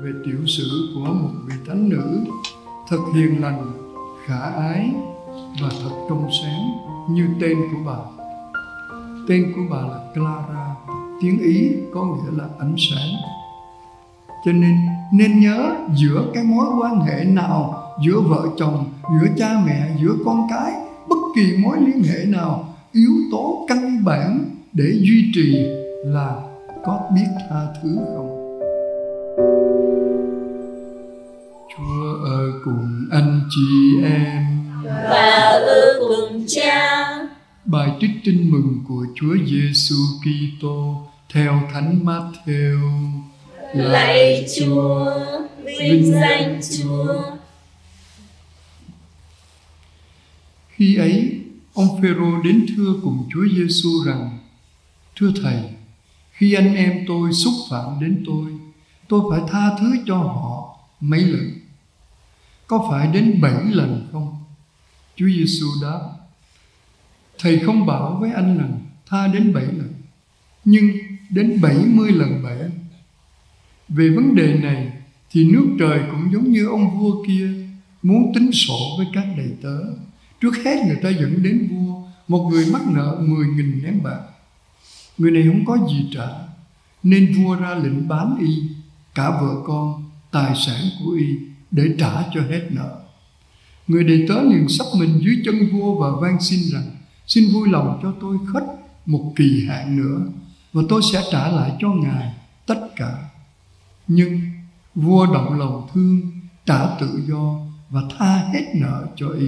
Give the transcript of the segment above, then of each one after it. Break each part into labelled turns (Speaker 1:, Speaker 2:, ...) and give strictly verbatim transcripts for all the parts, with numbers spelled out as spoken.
Speaker 1: về tiểu sử của một vị thánh nữ thật hiền lành, khả ái và thật trong sáng như tên của bà. Tên của bà là Clara, tiếng Ý có nghĩa là ánh sáng. Cho nên nên nhớ, giữa cái mối quan hệ nào, giữa vợ chồng, giữa cha mẹ, giữa con cái, bất kỳ mối liên hệ nào, yếu tố căn bản để duy trì là có biết tha thứ không. Chúa ở cùng anh chị em
Speaker 2: và ở cùng cha.
Speaker 1: Bài trích tin mừng của Chúa Giêsu Kitô theo Thánh Matthew.
Speaker 2: Lạy Chúa, vinh danh Chúa.
Speaker 1: Khi ấy, ông Phêrô đến thưa cùng Chúa Giêsu rằng: Thưa Thầy, khi anh em tôi xúc phạm đến tôi, tôi phải tha thứ cho họ mấy lần? Có phải đến bảy lần không? Chúa Giêsu đáp: Thầy không bảo với anh rằng tha đến bảy lần, nhưng đến bảy mươi lần bảy. Về vấn đề này thì nước trời cũng giống như ông vua kia muốn tính sổ với các đầy tớ. Trước hết người ta dẫn đến vua một người mắc nợ mười nghìn nén bạc. Người này không có gì trả, nên vua ra lệnh bán y, cả vợ con, tài sản của y để trả cho hết nợ. Người đầy tớ liền sắp mình dưới chân vua và van xin rằng: Xin vui lòng cho tôi khất một kỳ hạn nữa, và tôi sẽ trả lại cho ngài tất cả. Nhưng vua động lòng thương, trả tự do và tha hết nợ cho y.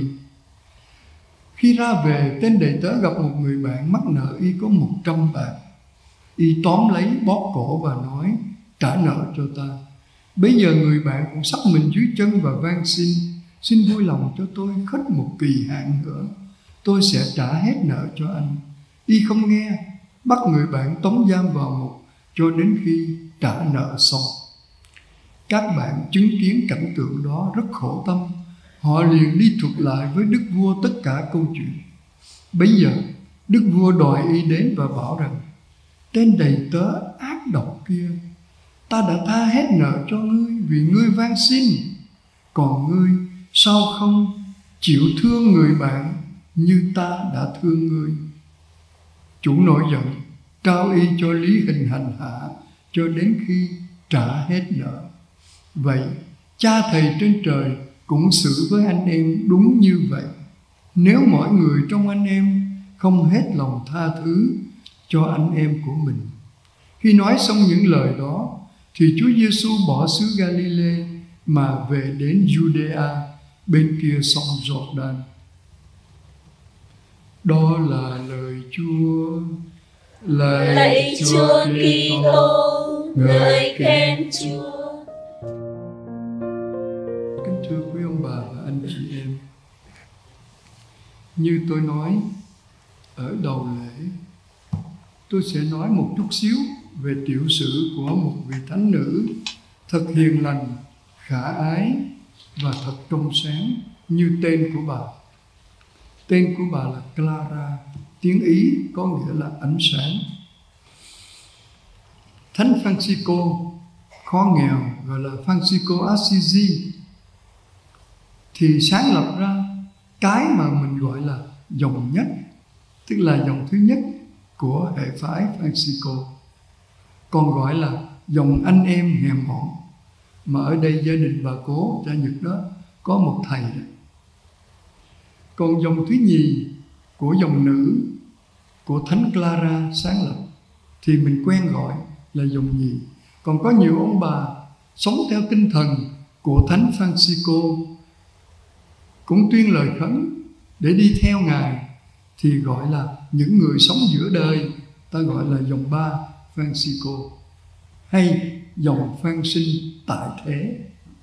Speaker 1: Khi ra về, tên đầy tớ gặp một người bạn mắc nợ y có một trăm bạc. Y tóm lấy bóp cổ và nói: Trả nợ cho ta. Bấy giờ người bạn cũng sắp mình dưới chân và van xin: Xin vui lòng cho tôi khất một kỳ hạn nữa, tôi sẽ trả hết nợ cho anh. Y không nghe, bắt người bạn tống giam vào ngục cho đến khi trả nợ xong. Các bạn chứng kiến cảnh tượng đó rất khổ tâm. Họ liền đi thuật lại với đức vua tất cả câu chuyện. Bấy giờ đức vua đòi y đến và bảo rằng: Tên đầy tớ ác độc kia, ta đã tha hết nợ cho ngươi vì ngươi van xin. Còn ngươi sao không chịu thương người bạn như ta đã thương ngươi? Chủ nổi giận, trao y cho lý hình hành hạ cho đến khi trả hết nợ. Vậy Cha Thầy trên trời cũng xử với anh em đúng như vậy. Nếu mỗi người trong anh em không hết lòng tha thứ cho anh em của mình. Khi nói xong những lời đó thì Chúa Giêsu bỏ xứ Galilee mà về đến Judea bên kia sông Giô-đan. Đó là lời Chúa.
Speaker 2: Lạy, Lạy Chúa Kitô, ngợi khen Chúa.
Speaker 1: Kính thưa quý ông bà và anh chị em, như tôi nói ở đầu lễ, tôi sẽ nói một chút xíu về tiểu sử của một vị thánh nữ thật hiền lành, khả ái và thật trong sáng như tên của bà. Tên của bà là Clara, tiếng Ý có nghĩa là ánh sáng. Thánh Francisco, khó nghèo, gọi là Francisco Assisi, thì sáng lập ra cái mà mình gọi là dòng nhất, tức là dòng thứ nhất của hệ phái Francisco, còn gọi là dòng anh em hèm mọn. Mà ở đây gia đình bà cố cha Nhật đó có một thầy đó. Còn dòng thứ nhì của dòng nữ của Thánh Clara sáng lập thì mình quen gọi là dòng nhì. Còn có nhiều ông bà sống theo tinh thần của Thánh Francisco cũng tuyên lời khấn để đi theo Ngài thì gọi là những người sống giữa đời, ta gọi là dòng ba Francisco hay dòng Phan Sinh tại thế.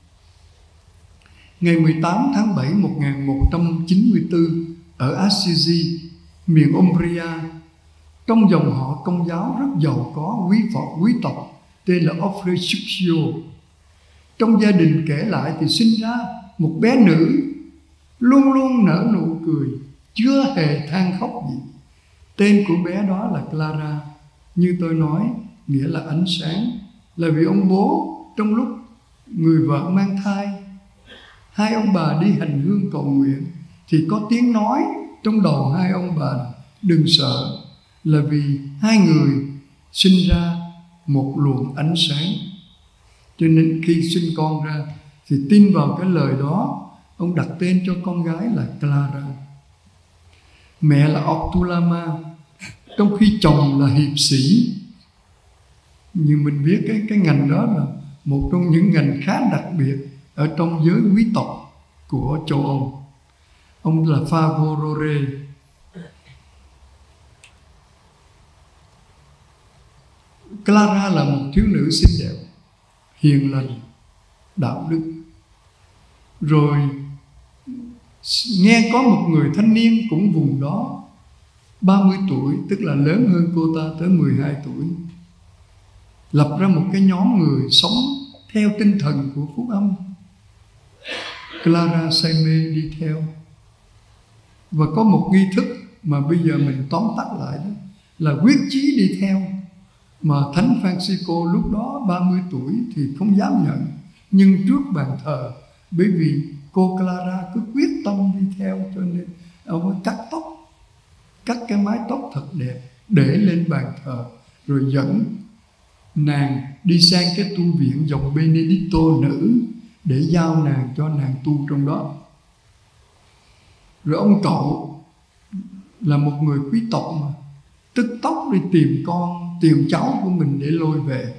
Speaker 1: Ngày mười tám tháng bảy một nghìn một trăm chín mươi tư ở Assisi, miền Umbria, trong dòng họ Công giáo rất giàu có quý phật quý tộc tên là Officcio. Trong gia đình kể lại thì sinh ra một bé nữ luôn luôn nở nụ cười, chưa hề than khóc gì. Tên của bé đó là Clara, như tôi nói, nghĩa là ánh sáng, là vì ông bố trong lúc người vợ mang thai, hai ông bà đi hành hương cầu nguyện, thì có tiếng nói trong đầu hai ông bà: đừng sợ, là vì hai người sinh ra một luồng ánh sáng. Cho nên khi sinh con ra thì tin vào cái lời đó, ông đặt tên cho con gái là Clara. Mẹ là Octulama, trong khi chồng là hiệp sĩ. Nhưng mình biết cái, cái ngành đó là một trong những ngành khá đặc biệt ở trong giới quý tộc của châu Âu. Ông là Favorore. Clara là một thiếu nữ xinh đẹp, hiền lành, đạo đức. Rồi nghe có một người thanh niên cũng vùng đó, ba mươi tuổi, tức là lớn hơn cô ta tới mười hai tuổi, lập ra một cái nhóm người sống theo tinh thần của phúc âm. Clara say mê đi theo. Và có một nghi thức mà bây giờ mình tóm tắt lại đó, là quyết chí đi theo. Mà Thánh Francisco lúc đó ba mươi tuổi thì không dám nhận, nhưng trước bàn thờ, bởi vì cô Clara cứ quyết tâm đi theo, cho nên ông ấy cắt tóc, cắt cái mái tóc thật đẹp, để lên bàn thờ, rồi dẫn nàng đi sang cái tu viện dòng Benedicto nữ để giao nàng cho nàng tu trong đó. Rồi ông cậu là một người quý tộc mà, tức tốc đi tìm con, tìm cháu của mình để lôi về.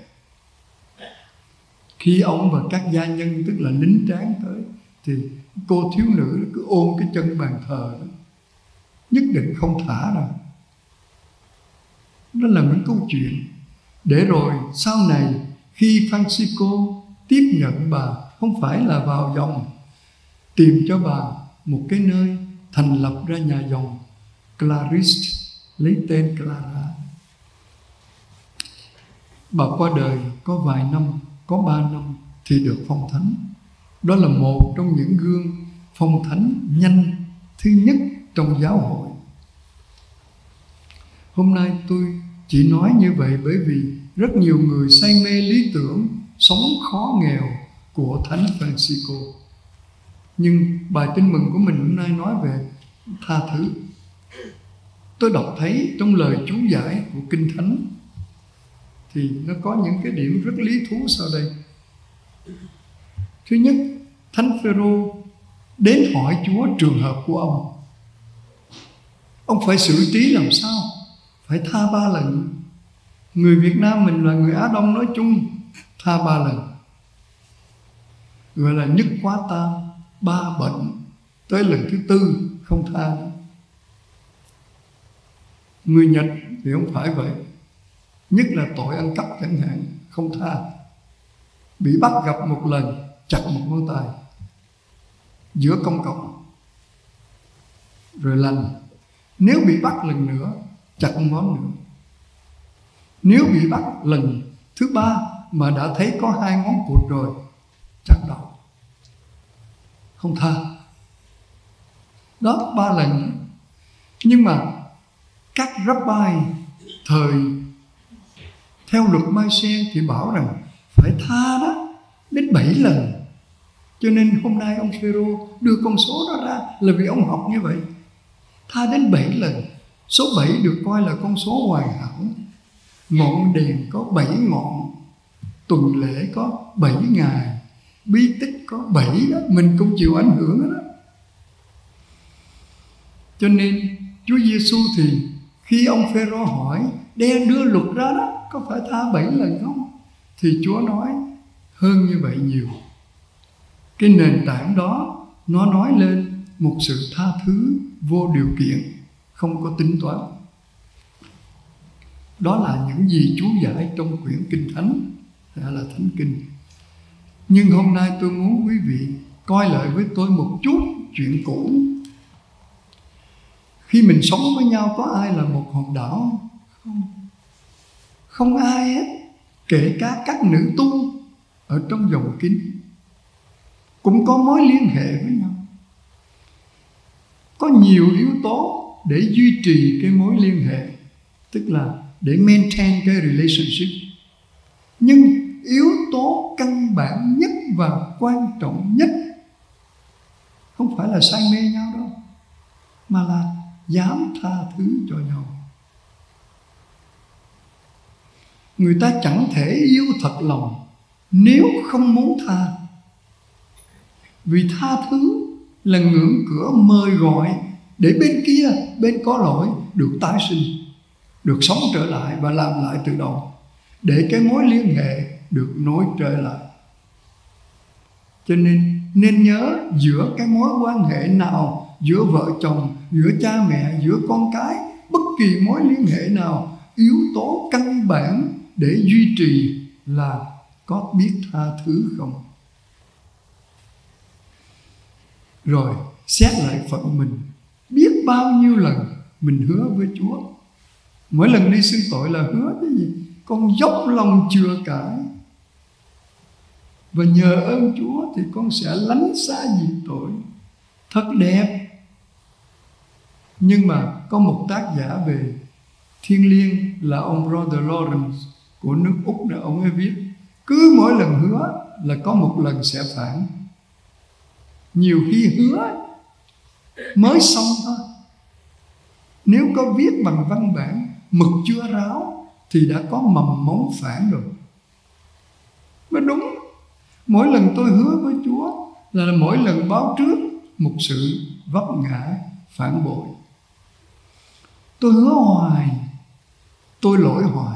Speaker 1: Khi ông và các gia nhân, tức là lính tráng tới, thì cô thiếu nữ cứ ôm cái chân bàn thờ đó, nhất định không thả ra. Đó là những câu chuyện. Để rồi sau này khi Francisco tiếp nhận bà, không phải là vào dòng, tìm cho bà một cái nơi thành lập ra nhà dòng Clarist, lấy tên Clara. Bà qua đời có vài năm, có ba năm thì được phong thánh. Đó là một trong những gương phong thánh nhanh thứ nhất trong giáo hội. Hôm nay tôi chỉ nói như vậy bởi vì rất nhiều người say mê lý tưởng sống khó nghèo của Thánh Francisco. Nhưng bài tin mừng của mình hôm nay nói về tha thứ. Tôi đọc thấy trong lời chú giải của Kinh Thánh thì nó có những cái điểm rất lý thú sau đây. Thứ nhất, Thánh Phêrô đến hỏi Chúa trường hợp của ông. Ông phải xử trí làm sao? Phải tha ba lần. Người Việt Nam mình là người Á Đông nói chung, tha ba lần, gọi là nhất quá tam, ba bệnh, tới lần thứ tư không tha. Người Nhật thì không phải vậy, nhất là tội ăn cắp chẳng hạn, không tha. Bị bắt gặp một lần chặt một ngón tay giữa công cộng rồi lành. Nếu bị bắt lần nữa chặt một ngón nữa. Nếu bị bắt lần thứ ba mà đã thấy có hai ngón cụt rồi, chặt đầu, không tha. Đó, ba lần. Nhưng mà các rabbi thời theo luật Mai-sen thì bảo rằng phải tha đó đến bảy lần. Cho nên hôm nay ông Phêrô đưa con số đó ra là vì ông học như vậy. Tha đến bảy lần. Số bảy được coi là con số hoàn hảo. Ngọn đèn có bảy ngọn, tuần lễ có bảy ngày, bí tích có bảy đó, mình cũng chịu ảnh hưởng đó. Cho nên Chúa Giêsu thì khi ông Phêrô hỏi đem đưa luật ra đó, có phải tha bảy lần không? Thì Chúa nói hơn như vậy nhiều. Cái nền tảng đó nó nói lên một sự tha thứ vô điều kiện, không có tính toán. Đó là những gì chú giải trong quyển Kinh Thánh, hay là Thánh Kinh. Nhưng hôm nay tôi muốn quý vị coi lại với tôi một chút chuyện cũ. Khi mình sống với nhau có ai là một hòn đảo không? Không ai hết. Kể cả các nữ tu ở trong dòng kính cũng có mối liên hệ với nhau. Có nhiều yếu tố để duy trì cái mối liên hệ, tức là để maintain cái relationship. Nhưng yếu tố căn bản nhất và quan trọng nhất. Không phải là say mê nhau đâu, mà là dám tha thứ cho nhau. Người ta chẳng thể yêu thật lòng nếu không muốn tha. Vì tha thứ là ngưỡng cửa mời gọi để bên kia, bên có lỗi, được tái sinh, được sống trở lại và làm lại từ đầu, để cái mối liên hệ được nối trở lại. Cho nên nên nhớ, giữa cái mối quan hệ nào, giữa vợ chồng, giữa cha mẹ, giữa con cái, bất kỳ mối liên hệ nào, yếu tố căn bản để duy trì là có biết tha thứ không. Rồi xét lại phận mình, biết bao nhiêu lần mình hứa với Chúa. Mỗi lần đi xưng tội là hứa cái gì? Con dốc lòng chừa cãi, và nhờ ơn Chúa thì con sẽ lánh xa diệt tội. Thật đẹp. Nhưng mà có một tác giả về thiêng liêng là ông Brother Lawrence của nước Úc, là ông ấy viết, cứ mỗi lần hứa là có một lần sẽ phản. Nhiều khi hứa mới xong thôi, nếu có viết bằng văn bản, mực chưa ráo, thì đã có mầm mống phản rồi. Mà đúng, mỗi lần tôi hứa với Chúa là mỗi lần báo trước một sự vấp ngã, phản bội. Tôi hứa hoài, tôi lỗi hoài.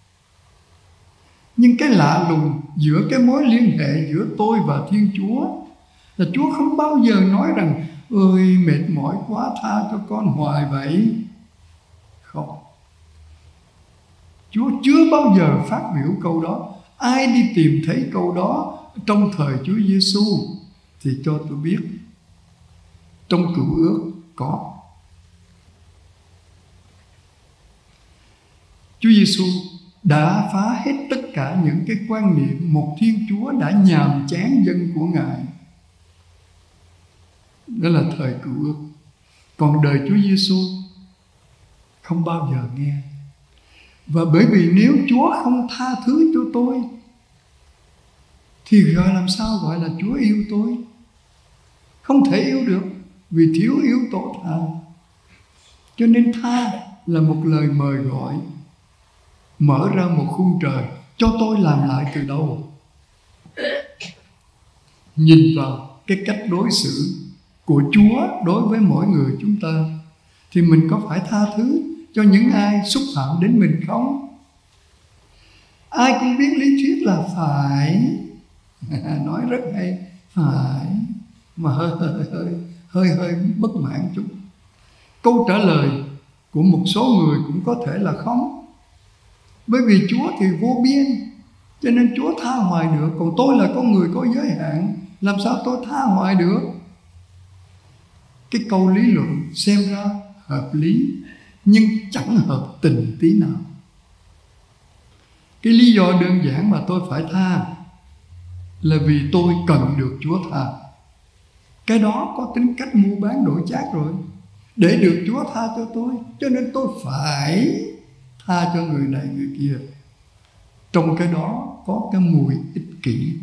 Speaker 1: Nhưng cái lạ lùng giữa cái mối liên hệ giữa tôi và Thiên Chúa là Chúa không bao giờ nói rằng ơi mệt mỏi quá, tha cho con hoài vậy. Không, Chúa chưa bao giờ phát biểu câu đó. Ai đi tìm thấy câu đó trong thời Chúa Giêsu thì cho tôi biết, trong Cựu Ước có. Chúa Giêsu đã phá hết tất cả những cái quan niệm một Thiên Chúa đã nhàm chán dân của Ngài. Đó là thời Cựu Ước. Còn đời Chúa Giêsu không bao giờ nghe. Và bởi vì nếu Chúa không tha thứ cho tôi thì gọi làm sao gọi là Chúa yêu tôi? Không thể yêu được, vì thiếu yếu tố tha. Cho nên tha là một lời mời gọi, mở ra một khung trời cho tôi làm lại từ đầu. Nhìn vào cái cách đối xử của Chúa đối với mỗi người chúng ta, thì mình có phải tha thứ cho những ai xúc phạm đến mình không? Ai cũng biết lý thuyết là phải, nói rất hay, phải, mà hơi hơi hơi hơi hơi bất mãn chút. Câu trả lời của một số người cũng có thể là không. Bởi vì Chúa thì vô biên, cho nên Chúa tha hoài được. Còn tôi là con người có giới hạn, làm sao tôi tha hoài được? Cái câu lý luận xem ra hợp lý, nhưng chẳng hợp tình tí nào. Cái lý do đơn giản mà tôi phải tha là vì tôi cần được Chúa tha. Cái đó có tính cách mua bán đổi chác rồi. Để được Chúa tha cho tôi, cho nên tôi phải tha cho người này người kia. Trong cái đó có cái mùi ích kỷ.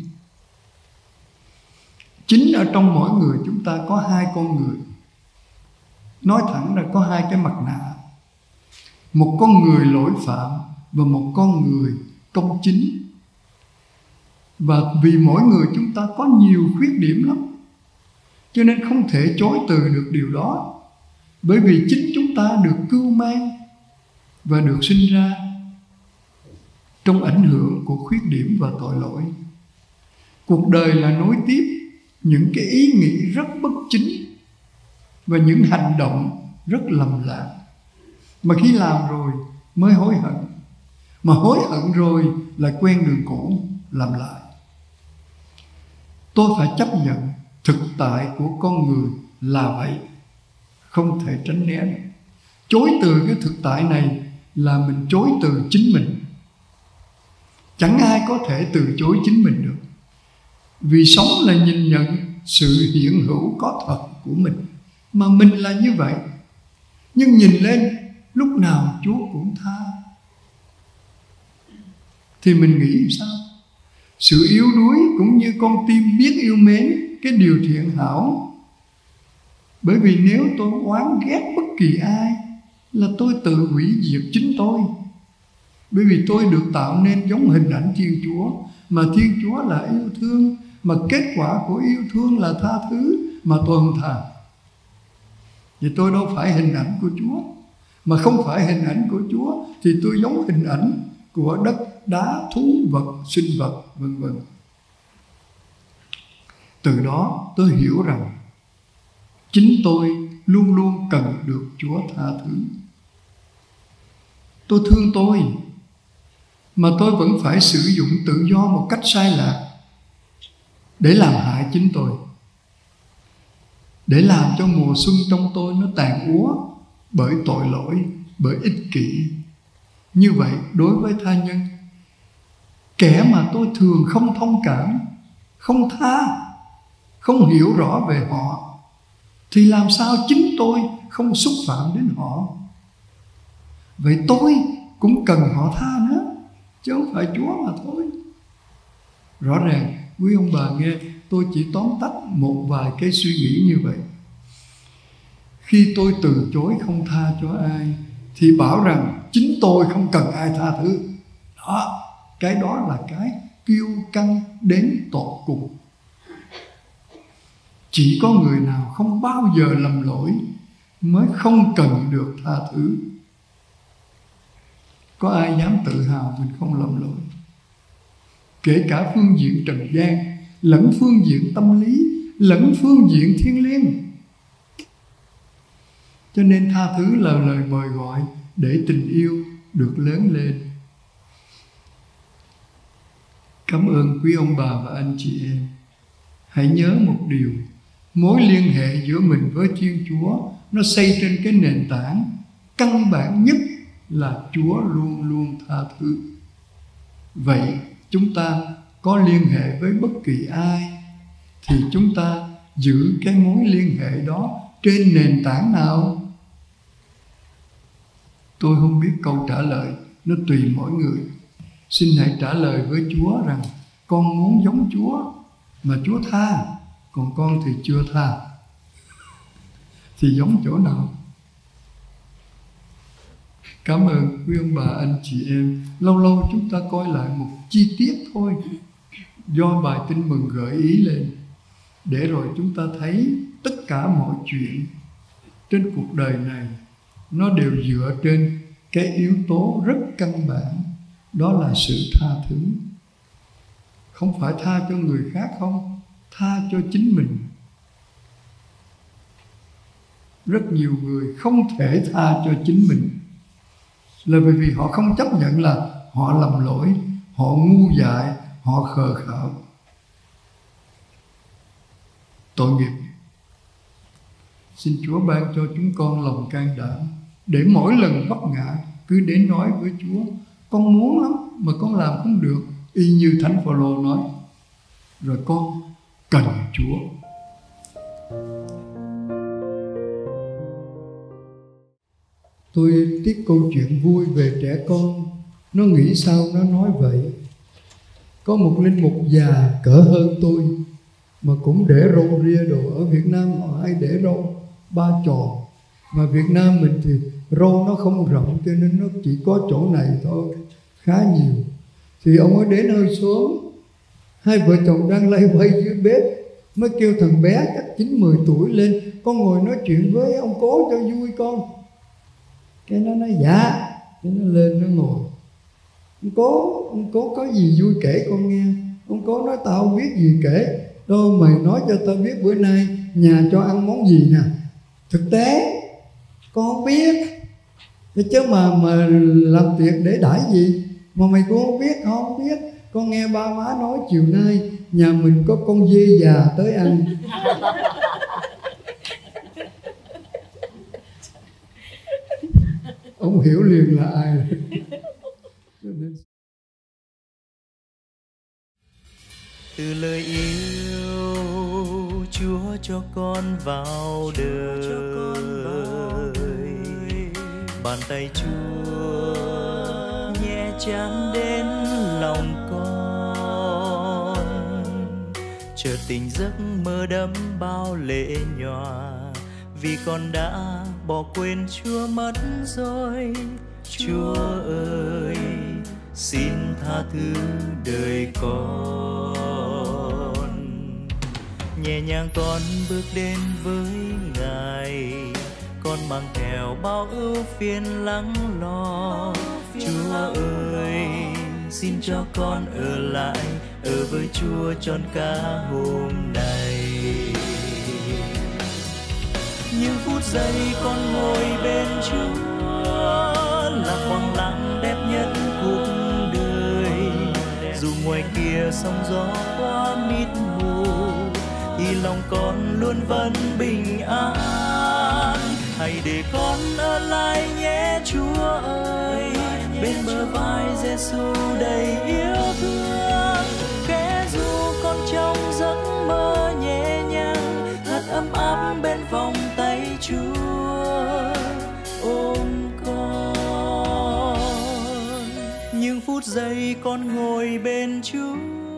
Speaker 1: Chính ở trong mỗi người chúng ta có hai con người. Nói thẳng là có hai cái mặt nạ. Một con người lỗi phạm và một con người công chính. Và vì mỗi người chúng ta có nhiều khuyết điểm lắm, cho nên không thể chối từ được điều đó. Bởi vì chính chúng ta được cưu mang và được sinh ra trong ảnh hưởng của khuyết điểm và tội lỗi. Cuộc đời là nối tiếp những cái ý nghĩ rất bất chính và những hành động rất lầm lạc, mà khi làm rồi mới hối hận, mà hối hận rồi lại quen đường cũ làm lại. Tôi phải chấp nhận thực tại của con người là vậy, không thể tránh né được. Chối từ cái thực tại này là mình chối từ chính mình. Chẳng ai có thể từ chối chính mình được, vì sống là nhìn nhận sự hiện hữu có thật của mình, mà mình là như vậy. Nhưng nhìn lên, lúc nào Chúa cũng tha, thì mình nghĩ sao? sự yếu đuối cũng như con tim biết yêu mến cái điều thiện hảo. Bởi vì nếu tôi oán ghét bất kỳ ai là tôi tự hủy diệt chính tôi. Bởi vì tôi được tạo nên giống hình ảnh Thiên Chúa, mà Thiên Chúa là yêu thương, mà kết quả của yêu thương là tha thứ, mà tôi không tha. Vì tôi đâu phải hình ảnh của Chúa. Mà không phải hình ảnh của Chúa thì tôi giống hình ảnh của đất, đá, thú vật, sinh vật, vân vân. Từ đó tôi hiểu rằng chính tôi luôn luôn cần được Chúa tha thứ. Tôi thương tôi, mà tôi vẫn phải sử dụng tự do một cách sai lạc để làm hại chính tôi, để làm cho mùa xuân trong tôi nó tàn úa bởi tội lỗi, bởi ích kỷ. Như vậy đối với tha nhân, kẻ mà tôi thường không thông cảm, không tha, không hiểu rõ về họ, thì làm sao chính tôi không xúc phạm đến họ. Vậy tôi cũng cần họ tha nữa, chứ không phải Chúa mà thôi. Rõ ràng quý ông bà nghe, tôi chỉ tóm tắt một vài cái suy nghĩ như vậy. Khi tôi từ chối không tha cho ai thì bảo rằng chính tôi không cần ai tha thứ. Đó, cái đó là cái kiêu căng đến tột cùng. Chỉ có người nào không bao giờ lầm lỗi mới không cần được tha thứ. Có ai dám tự hào mình không lầm lỗi? Kể cả phương diện trần gian, lẫn phương diện tâm lý, lẫn phương diện thiêng liêng. Cho nên tha thứ là lời mời gọi để tình yêu được lớn lên. Cảm ơn quý ông bà và anh chị em. Hãy nhớ một điều, mối liên hệ giữa mình với Thiên Chúa nó xây trên cái nền tảng căn bản nhất là Chúa luôn luôn tha thứ. Vậy chúng ta có liên hệ với bất kỳ ai thì chúng ta giữ cái mối liên hệ đó trên nền tảng nào? Tôi không biết câu trả lời, nó tùy mỗi người. Xin hãy trả lời với Chúa rằng con muốn giống Chúa, mà Chúa tha, còn con thì chưa tha. Thì giống chỗ nào? Cảm ơn quý ông bà, anh chị em. Lâu lâu chúng ta coi lại một chi tiết thôi, do bài tin mừng gợi ý lên, để rồi chúng ta thấy tất cả mọi chuyện trên cuộc đời này nó đều dựa trên cái yếu tố rất căn bản, đó là sự tha thứ. Không phải tha cho người khác không, tha cho chính mình. Rất nhiều người không thể tha cho chính mình là bởi vì họ không chấp nhận là họ lầm lỗi, họ ngu dại, họ khờ khạo. Tội nghiệp. Xin Chúa ban cho chúng con lòng can đảm để mỗi lần vấp ngã cứ đến nói với Chúa: con muốn lắm mà con làm không được, y như Thánh Phaolô nói. Rồi con cần Chúa. Tôi tiếc câu chuyện vui về trẻ con. Nó nghĩ sao nó nói vậy. Có một linh mục già cỡ hơn tôi mà cũng để râu ria đồ. Ở Việt Nam họ hay để râu ba tròn, mà Việt Nam mình thì râu nó không rộng cho nên nó chỉ có chỗ này thôi, khá nhiều. Thì ông ấy đến hơi xuống, hai vợ chồng đang lay quay dưới bếp, mới kêu thằng bé chắc chín mười tuổi lên: con ngồi nói chuyện với ông cố cho vui con. Cái nó nói dạ. Cái nó lên nó ngồi. Ông cố, ông cố có gì vui kể con nghe. Ông cố nói: tao không biết gì kể đâu, mày nói cho tao biết bữa nay nhà cho ăn món gì nè. Thực tế con không biết, chứ mà mà làm tiệc để đãi gì mà mày cũng không biết. Không biết. Con nghe ba má nói chiều nay nhà mình có con dê già tới ăn. Ông hiểu liền là ai rồi.
Speaker 3: Từ lời yêu Chúa cho con vào đời, bàn tay Chúa nhẹ chạm đến lòng con, chợt tỉnh giấc mơ đẫm bao lệ nhòa, vì con đã bỏ quên Chúa mất rồi. Chúa ơi, xin tha thứ đời con. Nhẹ nhàng con bước đến với Ngài, con mang theo bao ưu phiền lắng lo. Chúa ơi, xin cho con ở lại, ở với Chúa trọn cả hôm nay. Những phút giây con ngồi bên Chúa là khoảng lặng đẹp nhất cuộc đời. Dù ngoài kia sóng gió quá mịt mù, thì lòng con luôn vẫn bình an. Hãy để con ở lại nhé Chúa ơi, bên bờ vai Giêsu đầy yêu thương. Kẻ dù con trong giấc mơ nhẹ nhàng, thật ấm áp bên vòng tay Chúa ôm con. Những phút giây con ngồi bên Chúa